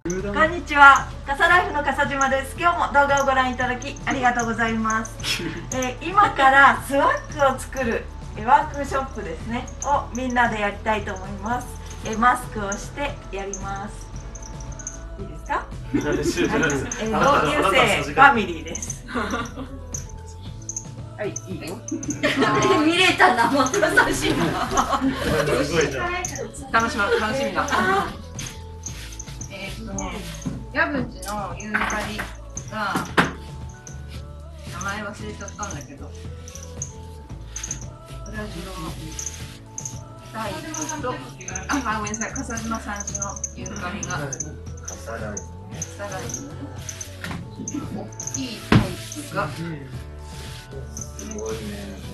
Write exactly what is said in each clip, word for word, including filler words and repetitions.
こんにちは、笠ライフの笠島です。今日も動画をご覧いただきありがとうございます。えー、今からスワッグを作るワークショップですねをみんなでやりたいと思います。えー、マスクをしてやります。いいですか？はい、えー、同級生ファミリーです。はい、いいよ。 見れたな、もっと楽しみ。 楽しみ、楽しみだ。 えっとね、矢口のユーカリが名前忘れちゃったんだけど、ブラジルのタイと、あ、ごめんなさい、笠島さんちのユーカリが笠ライフさらに大きいタイプがすごいね。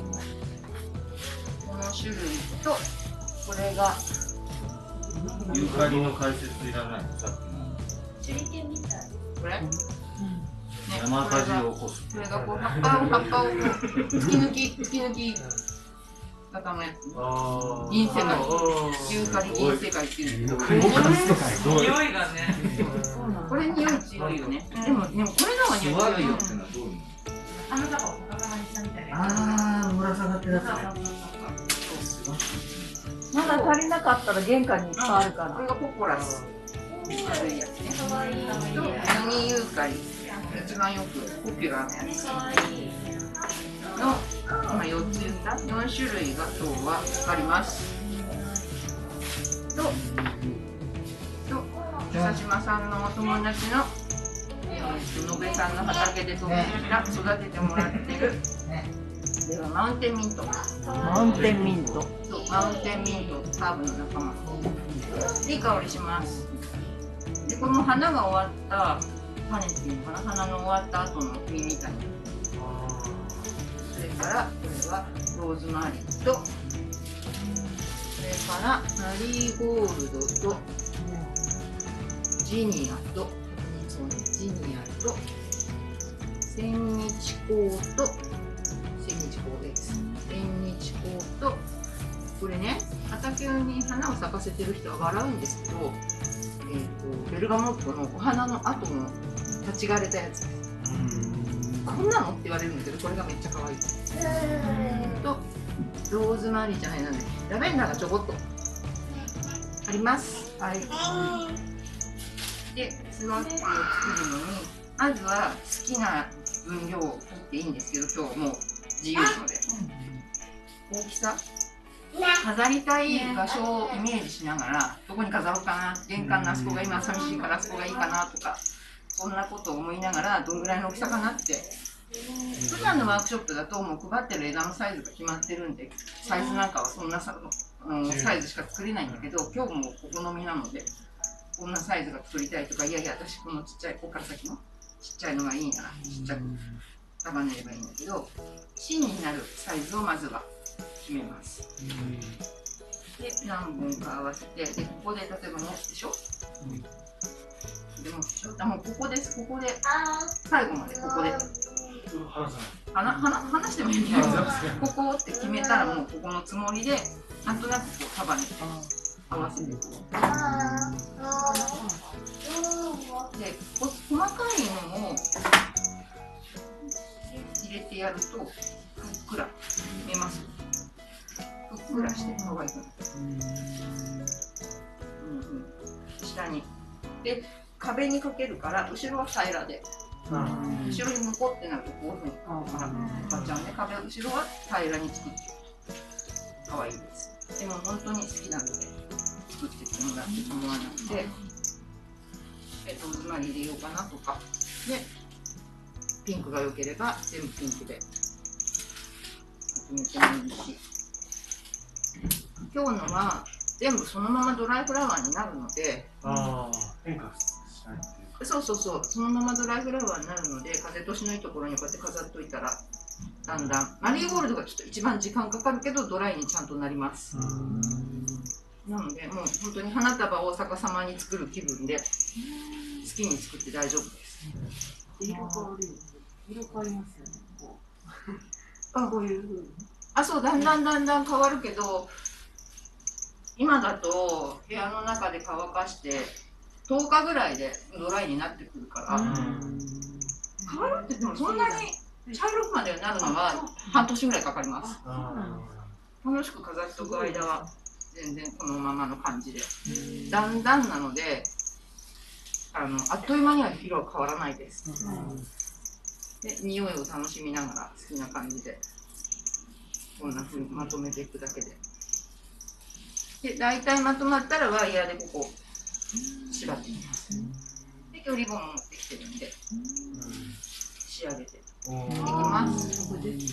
この種類とこれがユーカリの解説いらないの？さっきの手裏剣みたい。 これ、ね、 山火事を起こす。 これがこう葉っぱを葉っぱをこう突き抜き突き抜き型のやつ。銀世界、ユーカリ銀世界っていうの。 匂いがね。 これ匂い強いよね。でもでもこれの方が匂い強いよ。 あの中をガガガにしたみたいな。 ああ、ぶら下がってるやつね。 まだ足りなかったら玄関にいっぱいあるから。 これがポポラス。軽いやつね。とミニユーカリ、一番よくポピュラーなやつの今よっつ言ったよん種類が今日はあります。と、と笠島さんのお友達の野辺さんの畑で取ってきた育ててもらってる。ではマウンテンミント。 マウンテンミント。 そうマウンテンミントハーブの仲間。いい香りします。でこの花が終わった種っていうのかな、花の終わった後の実みたいな。それからこれはローズマリーと、それからマリーゴールドとジニアとジニアと千日紅と千日紅です。千日紅とこれね、畑に花を咲かせてる人は笑うんですけど、えーとベルガモットのお花の後の立ち枯れたやつです。こんなのって言われるんだけど、これがめっちゃ可愛い。とローズマリーじゃないなんでラベンダーがちょこっとあります。はい。でスワッグを作るのにまずは好きな分量を取っていいんですけど、今日もう自由なので大きさ飾りたい場所をイメージしながら、どこに飾ろうかな、玄関のあそこが今寂しいからあそこがいいかなとか、そんなことを思いながらどんぐらいの大きさかなって。普段のワークショップだともう配ってる枝のサイズが決まってるんで、サイズなんかはそんなさ、うん、サイズしか作れないんだけど、今日もお好みなのでこんなサイズが作りたいとか、いやいや私このちっちゃい、ここから先のちっちゃいのがいいならちっちゃく束ねればいいんだけど、芯になるサイズをまずは決めます。で何本か合わせて、でここで例えば持つでしょ、でもちょっともうここです。ここで最後までここで話話してもいいんだけど、ここって決めたらもうここのつもりでなんとなくこう束ねて合わせていく。で細かいのを入れてやるとふっくら見えます。ふっくらして可愛くなる。下にで壁にかけるから後ろは平らで、後ろに向こうってなるとこういうふうにかかっちゃうんで、壁後ろは平らに作って可愛いです。でも本当に好きなので作ってってもらって構わないので、えっとローズマリー入れようかなとかで、ピンクが良ければ全部ピンクで決めてもいいし、今日のは全部そのままドライフラワーになるので、 ああ、変化しないっていう。 そうそうそう、そのままドライフラワーになるので、風通しのいいところにこうやって飾っといたらだんだん、マリーゴールドがちょっと一番時間かかるけどドライにちゃんとなります。なのでもう本当に花束をお逆さまに作る気分で好きに作って大丈夫です。色変わるよ。色変わりますよね。こうあ、こういう風に。あ、そう、だんだんだんだん変わるけど、今だと部屋の中で乾かしてとおかぐらいでドライになってくるから、変わるって言ってもそんなに茶色くまでなるのは半年ぐらいかかります。楽しく飾っておく間は全然このままの感じで、だんだんなのであのあっという間には色は変わらないです。で匂いを楽しみながら好きな感じでこんな風にまとめていくだけで。で大体まとまったらワイヤーでここ縛っていきます。で今日リボンも持ってきてるんで仕上げていきます。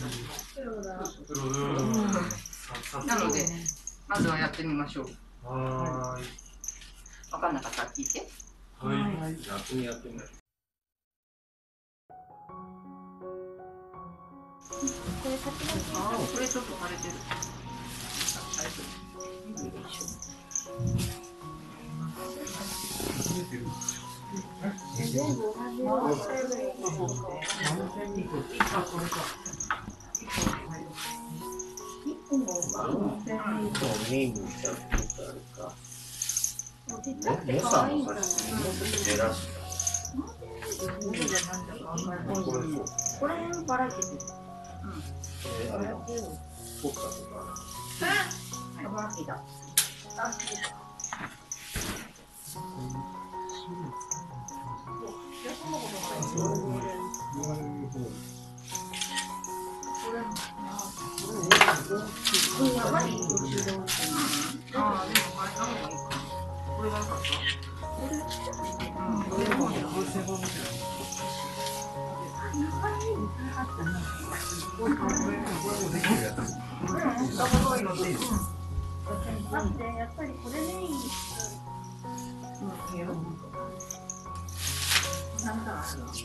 なのでまずはやってみましょう。はい。分かんなかったら聞いて。 はい。楽にやってみましょう。 これ先です。 ああ、これちょっと腫れてる。腫れてる。よいしょ。 全部同じような種類の方で。一個もメインにしちゃうとあるか。モサモサしてもうちょっと減らした。 これ辺ばらけてる。 あれポッカとか。 ばらけた。あ、そうか。これやばい。 ああ、でも変えた方がいいかな。これが良かった。うん、これの方に合わせば。 待って、やっぱりこれでいい。なんだろう。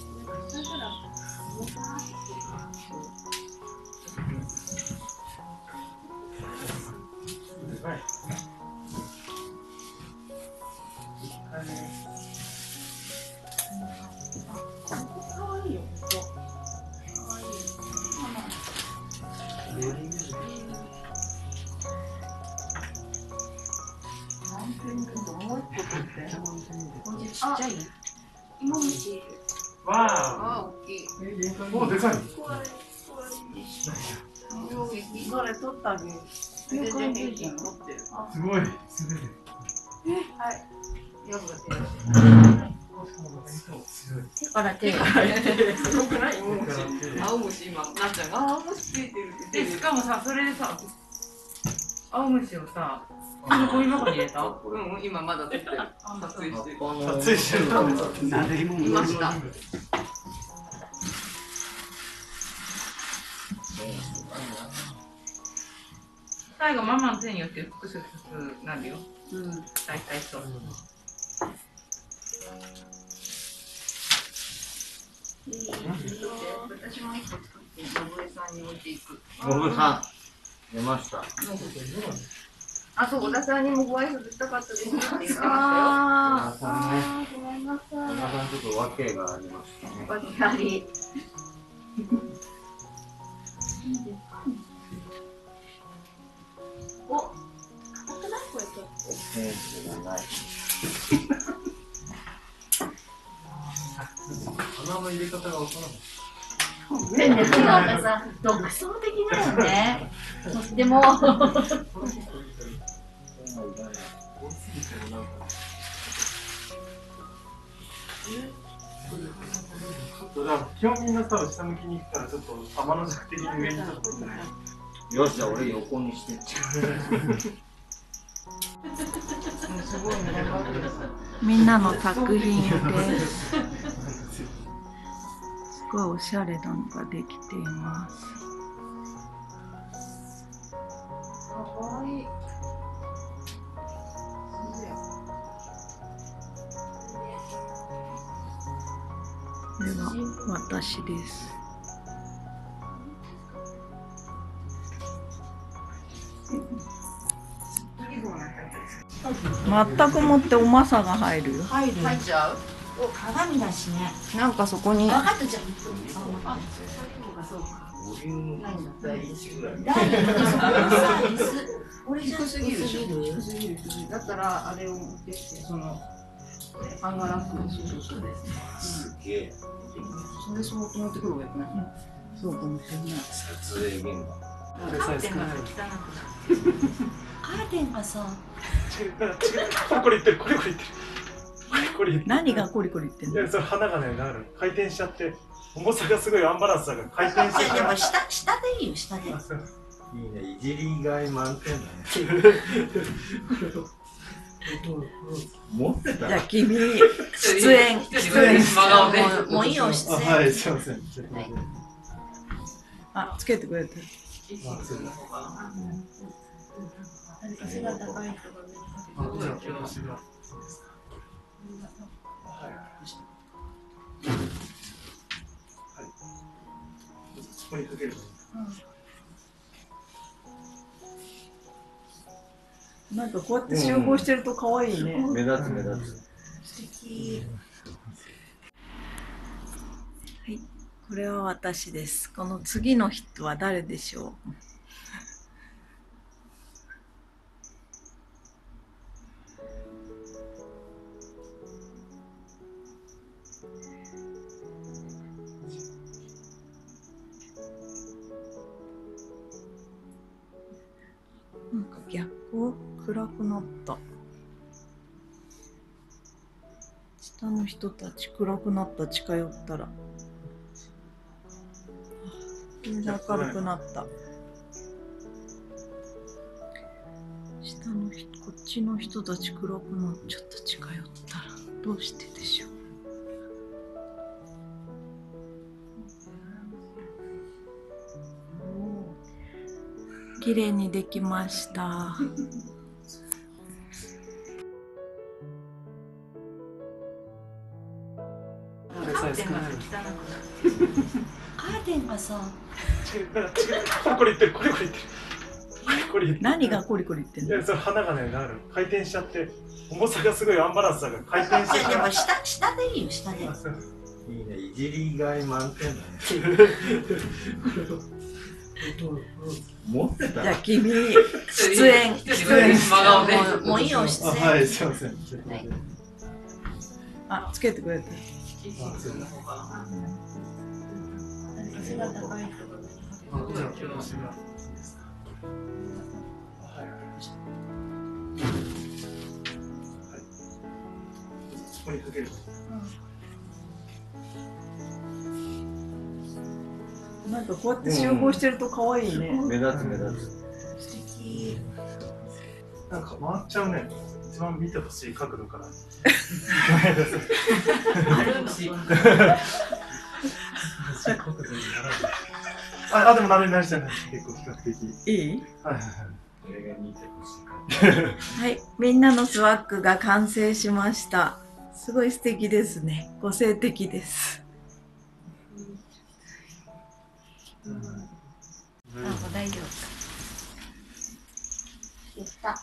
ちっちゃい。 芋虫。 わああ、大きい。 お、でかい。 それ取ってあげる。全然平均持ってる。 すごい。すごい。 はい。 よくや手から手。 すごくない？青虫今、なっちゃんが青虫ついてるって。で、しかもさ、それでさ、青虫をさ、ゴミ箱に入れた？うん、今まだ撮ってる。撮影してる。 撮影してる。 いました。最後ママの手によって複数なるよ。うん、大体そう。私も一個作って信江さんに置いていく。 信江さん出ました。 あ、そう、小田さんにもご挨拶したかったですって言ってましたよ。 ああ、ごめんなさい。 小田さんちょっと訳がありましたね。 訳あり。 お、硬くないこれちょっと。 センスがない。花の入れ方がわからない。 でもなんかさ、独創的だよね。とっても。 基本みんなさ、下向きに行くからちょっと天の弱的に上にちょっと。 よし、じゃあ俺横にしてっちゃう。みんなの作品です。すごいおしゃれなのができています。 かわいい。 これは私です。全くもっておまさが入るよ。 入る。入っちゃう。 お、鏡だしね。 なんかそこに。 分かったじゃん。 あ、そうか。 ボリューム第一ぐらい。 第一そこのさ、俺じゃ低すぎる。 低すぎる。 だったらあれを持ってきて、そのあんが楽。そうそうそう。 すげえ。 それ相当持ってくる方がよくない？そうかもしれない。 撮影現場。 あれさえ少ない。 カーテンがさ、 違う、違う、これこれ言ってる、これこれ言ってる。これこれ言ってる。 何がコリコリ言ってんの？ いや、それ花がね、なる。回転しちゃって、重さがすごいアンバランスだから回転しちゃって。 でも下下でいいよ、下で。 あそういいね、いじりがい満点だね。持ってた。 じゃあ君出演出演真顔で。 もうもういいよ出演。 はい、すいません。 あ、つけてくれてる。 あ、そうだ。 背が高い人がね。 あ、じゃあ私が。はい。はい。そこにかける。 なんかこうやって集合してると可愛いね。 目立つ目立つ。 素敵。はい、これは私です。この次の人は誰でしょう。なんか逆光暗くなった。下の人たち暗くなった。近寄ったら全然明るくなった。下の人、こっちの人たち暗くなっちゃった。近寄ったらどうしてでしょう。綺麗にできました。 あれさえ少ない。 カーテンがさ、 違う、違う、これこれ言ってる、これこれ言ってる。これこれ言ってる。 何がコリコリ言ってんの？ いや、それ花がね、なる。回転しちゃって、重さがすごいアンバランスだから回転しちゃって。 でも下下でいいよ、下で。 あそういいね、いじりがい満点だね。持ってた。 じゃあ君出演出演真顔で。 もうもういいよ出あ、 演。 はい、すいません。 はいあ、つけてくれてる。 あ、そうだ。 背が高い人がね。 あ、じゃあ私が。はい。はい。そこにかける。 なんかこうやって集合してると可愛いね。 目立つ目立つ。 素敵。 なんか回っちゃうね。一番見てほしい角度から。 あるし。 あ、あ、でもなれなれじゃない。結構比較的。 いい？ はいはいはい。 これが見てほしいか。 はい、みんなのスワッグが完成しました。すごい素敵ですね。個性的です。あ、もう大丈夫。できた。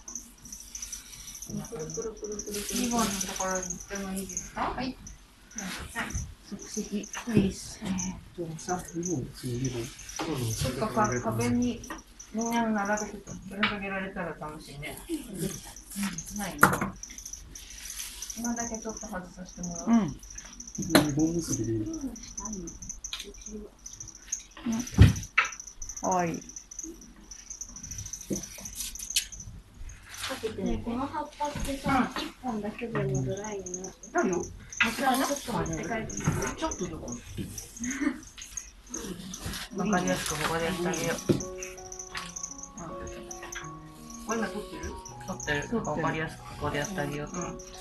リボンのところに行ってもいいですか？はい。 即席プリーズ。 ちょっとか壁にみんなの並べてぶら下げられたら楽しいね。うん、ないね。今だけちょっと外させてもらおう。 うん。 リボン結びでいい。 かわいい。 ね、この葉っぱってさ、一本だけでもドライになって。 だよ。 ちょっと持って帰ってきて。 ちょっとどこ？わかりやすくここでやってあげよう。これ今撮ってる？撮ってる。わかりやすくここでやってあげよう。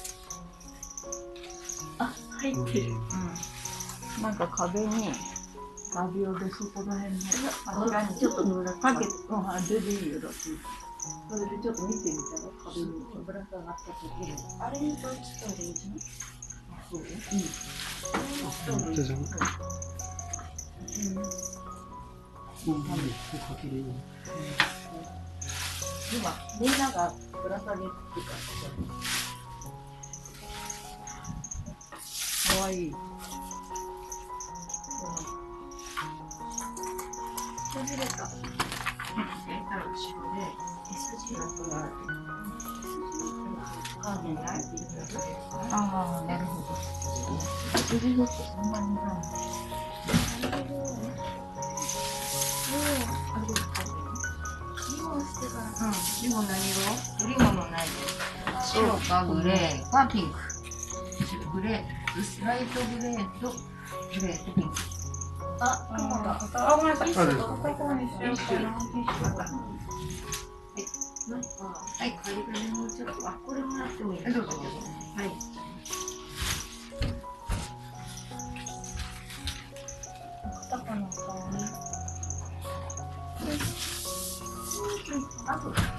あ、入ってる。うん。なんか壁に画鋲でそこら辺のあちらにちょっと塗らかけて、うん、あれでいいよだって。 それでちょっと見てみたら壁にぶら下がった時にあれにとつったらいいじゃん。そう。うん。 じゃじゃん。 今みんながぶら下げてかかわいい。 崩れた。 後ろで S 字だったら。 カーディない。 ああ、なるほど。それだとそんなにない。 うん、リボン何色？リボンのない。白かグレーかピンク。グレー、ライトグレーとグレーとピンク。 あ、雲が。 あ、ごめんなさい。 あるここにしようかな。 はい。 あれがね、もうちょっと、あ、これもらってもいいですか。 どうぞどうぞ。 はい。高の香り。あと。